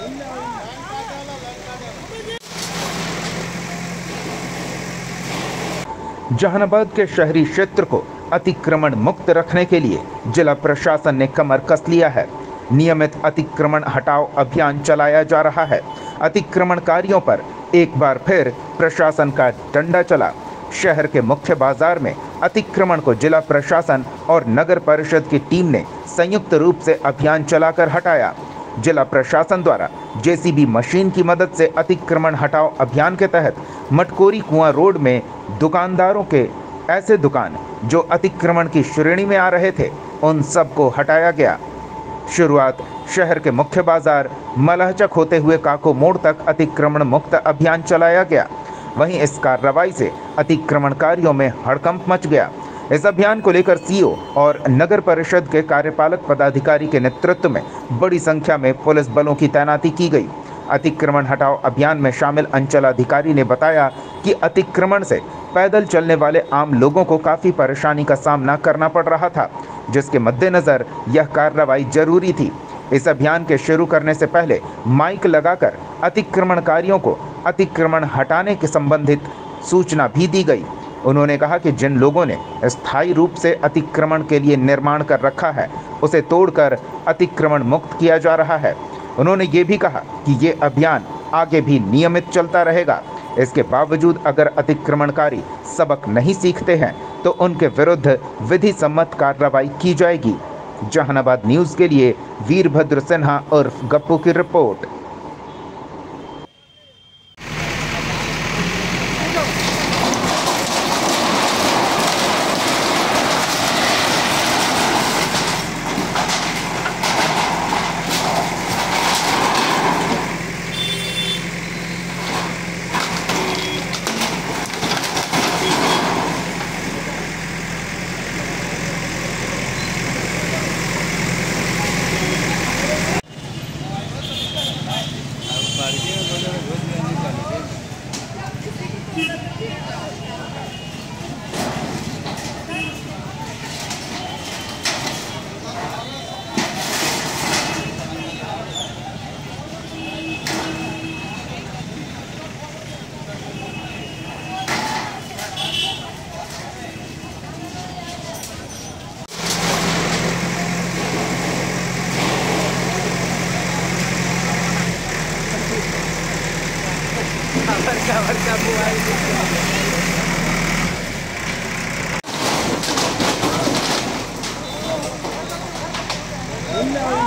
जहानाबाद के शहरी क्षेत्र को अतिक्रमण मुक्त रखने के लिए जिला प्रशासन ने कमर कस लिया है। नियमित अतिक्रमण हटाओ अभियान चलाया जा रहा है। अतिक्रमणकारियों पर एक बार फिर प्रशासन का डंडा चला। शहर के मुख्य बाजार में अतिक्रमण को जिला प्रशासन और नगर परिषद की टीम ने संयुक्त रूप से अभियान चलाकर हटाया। जिला प्रशासन द्वारा जेसीबी मशीन की मदद से अतिक्रमण हटाओ अभियान के तहत मटकोरी कुआं रोड में दुकानदारों के ऐसे दुकान जो अतिक्रमण की श्रेणी में आ रहे थे उन सबको हटाया गया। शुरुआत शहर के मुख्य बाजार मलहचक होते हुए काको मोड़ तक अतिक्रमण मुक्त अभियान चलाया गया। वहीं इस कार्रवाई से अतिक्रमणकारियों में हड़कंप मच गया। इस अभियान को लेकर सीओ और नगर परिषद के कार्यपालक पदाधिकारी के नेतृत्व में बड़ी संख्या में पुलिस बलों की तैनाती की गई। अतिक्रमण हटाओ अभियान में शामिल अंचल अधिकारी ने बताया कि अतिक्रमण से पैदल चलने वाले आम लोगों को काफ़ी परेशानी का सामना करना पड़ रहा था, जिसके मद्देनज़र यह कार्रवाई जरूरी थी। इस अभियान के शुरू करने से पहले माइक लगाकर अतिक्रमणकारियों को अतिक्रमण हटाने के संबंधित सूचना भी दी गई। उन्होंने कहा कि जिन लोगों ने स्थायी रूप से अतिक्रमण के लिए निर्माण कर रखा है उसे तोड़कर अतिक्रमण मुक्त किया जा रहा है। उन्होंने ये भी कहा कि ये अभियान आगे भी नियमित चलता रहेगा। इसके बावजूद अगर अतिक्रमणकारी सबक नहीं सीखते हैं तो उनके विरुद्ध विधि सम्मत कार्रवाई की जाएगी। जहानाबाद न्यूज़ के लिए वीरभद्र सिन्हा उर्फ गप्पू की रिपोर्ट। No.